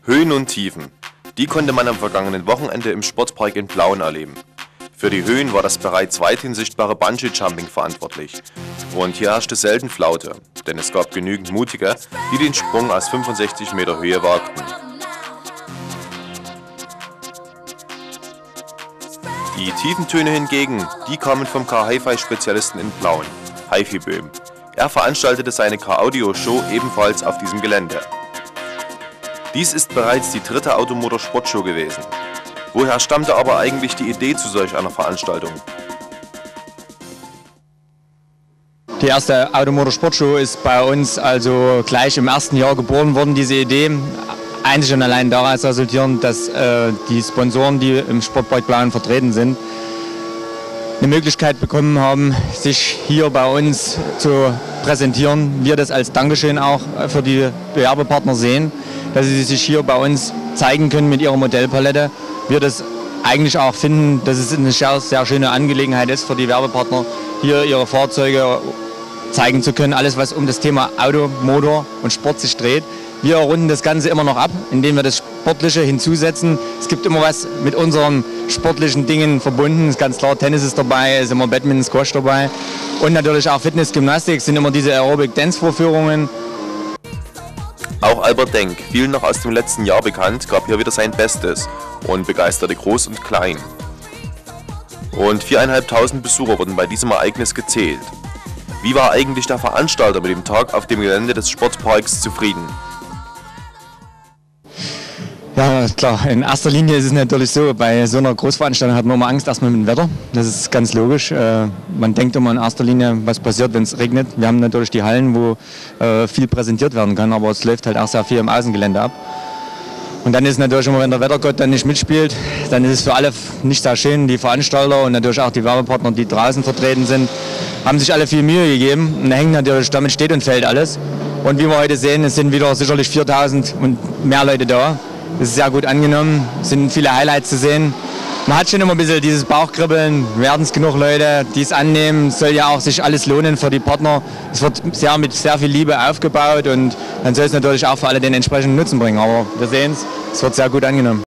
Höhen und Tiefen, die konnte man am vergangenen Wochenende im Sportpark in Plauen erleben. Für die Höhen war das bereits weithin sichtbare Bungee-Jumping verantwortlich. Und hier herrschte selten Flaute, denn es gab genügend Mutige, die den Sprung aus 65 Meter Höhe wagten. Die tiefen Töne hingegen, die kamen vom Car-Hi-Fi-Spezialisten in Plauen, HiFi Böhm. Er veranstaltete seine Car-Audio-Show ebenfalls auf diesem Gelände. Dies ist bereits die dritte Automotor-Sportshow gewesen. Woher stammte aber eigentlich die Idee zu solch einer Veranstaltung? Die erste Automotor-Sportshow ist bei uns also gleich im ersten Jahr geboren worden, diese Idee. Einzig und allein daraus resultierend, dass die Sponsoren, die im Sportpark Plauen vertreten sind, eine Möglichkeit bekommen haben, sich hier bei uns zu präsentieren. Wir das als Dankeschön auch für die Werbepartner sehen, dass sie sich hier bei uns zeigen können mit ihrer Modellpalette. Wir das eigentlich auch finden, dass es eine sehr schöne Angelegenheit ist für die Werbepartner, hier ihre Fahrzeuge zeigen zu können. Alles, was um das Thema Auto, Motor und Sport sich dreht. Wir runden das Ganze immer noch ab, indem wir das Sportliche hinzusetzen. Es gibt immer was mit unseren sportlichen Dingen verbunden. Ist ganz klar, Tennis ist dabei, ist immer Badminton, Squash dabei. Und natürlich auch Fitness, Gymnastik sind immer diese Aerobic-Dance-Vorführungen. Auch Albert Denk, vielen noch aus dem letzten Jahr bekannt, gab hier wieder sein Bestes und begeisterte Groß und Klein. Und 4.500 Besucher wurden bei diesem Ereignis gezählt. Wie war eigentlich der Veranstalter mit dem Tag auf dem Gelände des Sportparks zufrieden? Ja klar, in erster Linie ist es natürlich so, bei so einer Großveranstaltung hat man immer Angst erstmal mit dem Wetter. Das ist ganz logisch. Man denkt immer in erster Linie, was passiert, wenn es regnet. Wir haben natürlich die Hallen, wo viel präsentiert werden kann, aber es läuft halt auch sehr viel im Außengelände ab. Und dann ist es natürlich immer, wenn der Wettergott dann nicht mitspielt, dann ist es für alle nicht sehr schön. Die Veranstalter und natürlich auch die Werbepartner, die draußen vertreten sind, haben sich alle viel Mühe gegeben. Und da hängt natürlich, damit steht und fällt alles. Und wie wir heute sehen, es sind wieder sicherlich 4.000 und mehr Leute da. Das ist sehr gut angenommen, es sind viele Highlights zu sehen. Man hat schon immer ein bisschen dieses Bauchkribbeln, werden es genug Leute, die es annehmen, soll ja auch sich alles lohnen für die Partner. Es wird mit sehr viel Liebe aufgebaut und dann soll es natürlich auch für alle den entsprechenden Nutzen bringen. Aber wir sehen es wird sehr gut angenommen.